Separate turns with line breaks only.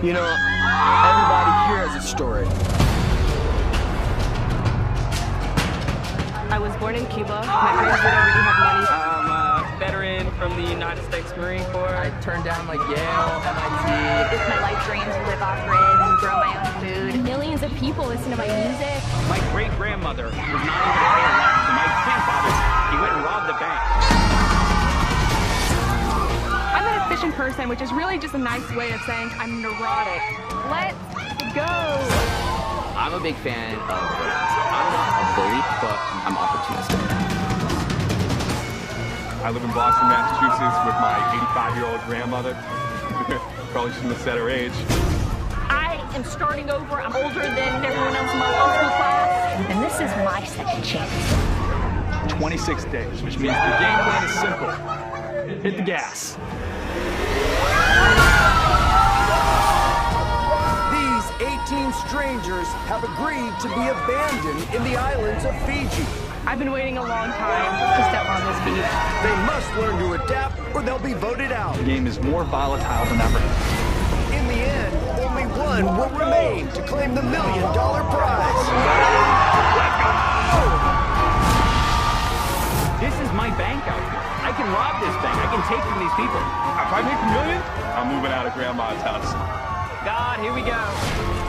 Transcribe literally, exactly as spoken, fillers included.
You know, everybody here has a story.
I was born in Cuba. My parents didn't really have money.
I'm a veteran from the United States Marine Corps.
I turned down like Yale, M I T.
It's my life dream to live off-grid and grow my own food. Millions of people listen to my music.
My great-grandmother was not able to pay her rent, so my grandfather, he went and robbed the bank.
I'm an efficient person, which is really just a nice way of saying I'm neurotic. Let's go!
I'm a big fan of villains. I'm not a bully, but I'm opportunistic.
I live in Boston, Massachusetts with my eighty-five-year-old grandmother. Probably shouldn't have said her age.
I am starting over. I'm older than everyone else in my law school class. And this is my second chance.
twenty-six days, which means the game plan is simple. Hit the gas.
These eighteen strangers have agreed to be abandoned in the islands of Fiji.
I've been waiting a long time to step on this beach.
They must learn to adapt or they'll be voted out.
The game is more volatile than ever.
In the end, only one will remain to claim the million dollar prize.
This is my bank out here. I can rob this bank. I can take from these people.
If I make a million, I'm moving out of grandma's house.
God, here we go.